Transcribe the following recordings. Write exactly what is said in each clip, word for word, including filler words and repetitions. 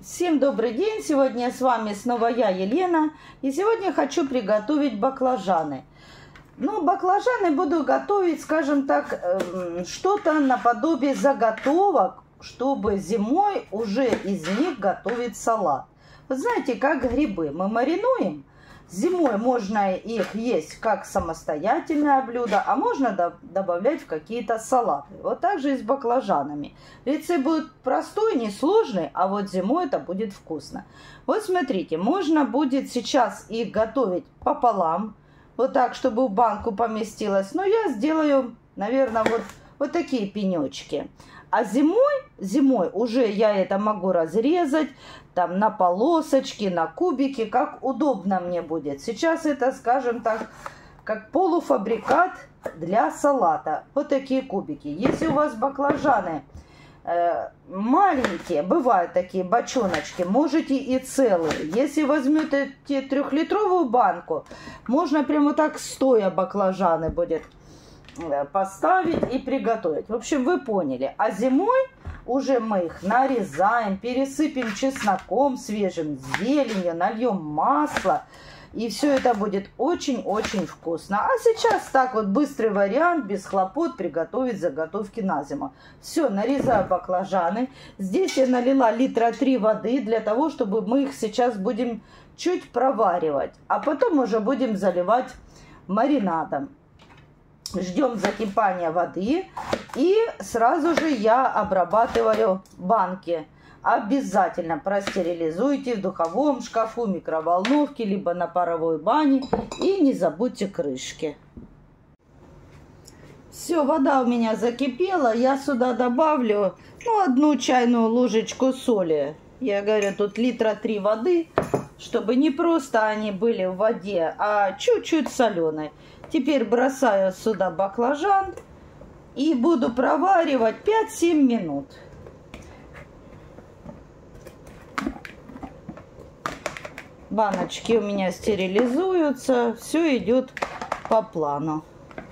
Всем добрый день! Сегодня с вами снова я, Елена. И сегодня хочу приготовить баклажаны. Ну, баклажаны буду готовить, скажем так, что-то наподобие заготовок, чтобы зимой уже из них готовить салат. Вы знаете, как грибы мы маринуем. Зимой можно их есть как самостоятельное блюдо, а можно добавлять в какие-то салаты. Вот так же и с баклажанами. Рецепт будет простой, несложный, а вот зимой это будет вкусно. Вот смотрите, можно будет сейчас их готовить пополам, вот так, чтобы в банку поместилось. Но я сделаю, наверное, вот, вот такие пенечки. А зимой, зимой уже я это могу разрезать там на полосочки, на кубики, как удобно мне будет. Сейчас это, скажем так, как полуфабрикат для салата. Вот такие кубики. Если у вас баклажаны э, маленькие, бывают такие бочоночки, можете и целые. Если возьмете трехлитровую банку, можно прямо так стоя баклажаны будет поставить и приготовить. В общем, вы поняли. А зимой уже мы их нарезаем, пересыпем чесноком, свежим зеленью, нальем масло. И все это будет очень-очень вкусно. А сейчас так вот быстрый вариант, без хлопот, приготовить заготовки на зиму. Все, нарезаю баклажаны. Здесь я налила литра три воды для того, чтобы мы их сейчас будем чуть проваривать. А потом уже будем заливать маринадом. Ждем закипания воды и сразу же я обрабатываю банки. Обязательно простерилизуйте в духовом шкафу, микроволновке, либо на паровой бане. И не забудьте крышки. Все, вода у меня закипела. Я сюда добавлю ну, одну чайную ложечку соли. Я говорю, тут литра три воды, чтобы не просто они были в воде, а чуть-чуть соленой. Теперь бросаю сюда баклажан и буду проваривать пять-семь минут. Баночки у меня стерилизуются, все идет по плану.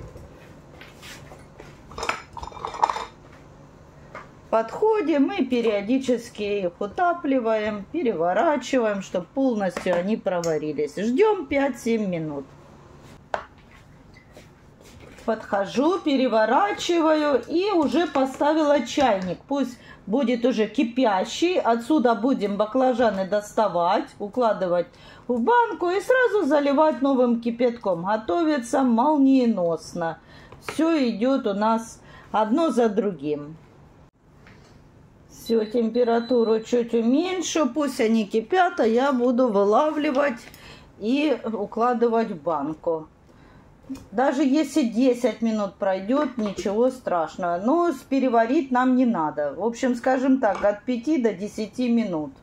Подходим и периодически их утапливаем, переворачиваем, чтобы полностью они проварились. Ждем пять-семь минут. Подхожу, переворачиваю и уже поставила чайник. Пусть будет уже кипящий. Отсюда будем баклажаны доставать, укладывать в банку и сразу заливать новым кипятком. Готовится молниеносно. Все идет у нас одно за другим. Все, температуру чуть уменьшу. Пусть они кипят, а я буду вылавливать и укладывать в банку. Даже если десять минут пройдет, ничего страшного. Но переварить нам не надо. В общем, скажем так, от пяти до десяти минут.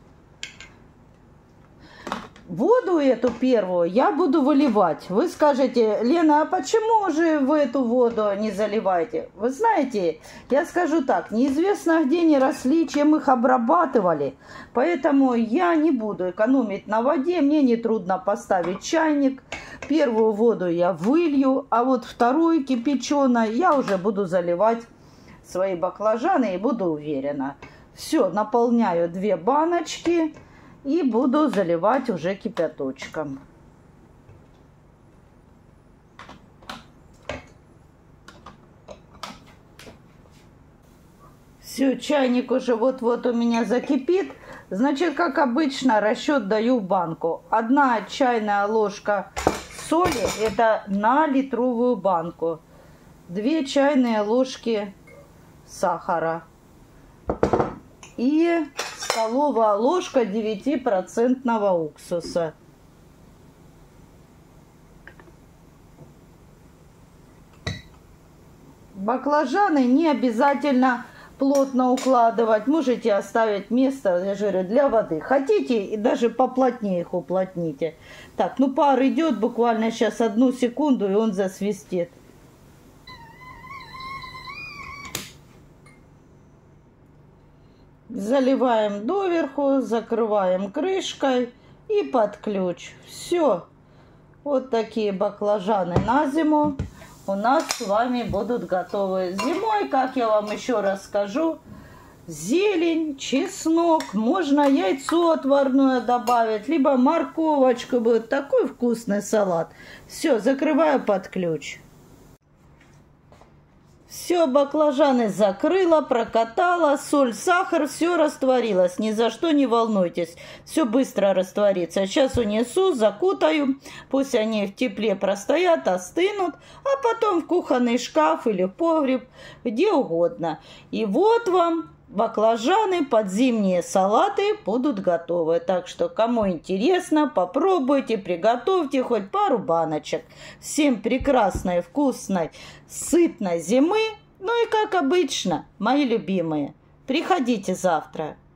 Воду эту первую я буду выливать. Вы скажете, Лена, а почему же вы эту воду не заливаете? Вы знаете, я скажу так, неизвестно, где они росли, чем их обрабатывали. Поэтому я не буду экономить на воде. Мне нетрудно поставить чайник. Первую воду я вылью, а вот вторую кипяченую я уже буду заливать свои баклажаны и буду уверена. Все, наполняю две баночки. И буду заливать уже кипяточком. Все, чайник уже вот-вот у меня закипит. Значит, как обычно, расчет даю в банку. Одна чайная ложка соли, это на литровую банку. Две чайные ложки сахара. И столовая ложка девятипроцентного уксуса. Баклажаны не обязательно плотно укладывать. Можете оставить место, я же говорю, для воды. Хотите, и даже поплотнее их уплотните. Так, ну пар идет буквально сейчас одну секунду, и он засвистит. Заливаем доверху, закрываем крышкой и под ключ. Все. Вот такие баклажаны на зиму у нас с вами будут готовы. Зимой, как я вам еще раз скажу, зелень, чеснок, можно яйцо отварное добавить, либо морковочку, будет такой вкусный салат. Все, закрываю под ключ. Все, баклажаны закрыла, прокатала, соль, сахар, все растворилось. Ни за что не волнуйтесь, все быстро растворится. Сейчас унесу, закутаю, пусть они в тепле простоят, остынут, а потом в кухонный шкаф или в погреб, где угодно. И вот вам баклажаны под зимние салаты будут готовы. Так что, кому интересно, попробуйте, приготовьте хоть пару баночек. Всем прекрасной, вкусной, сытной зимы. Ну и как обычно, мои любимые, приходите завтра.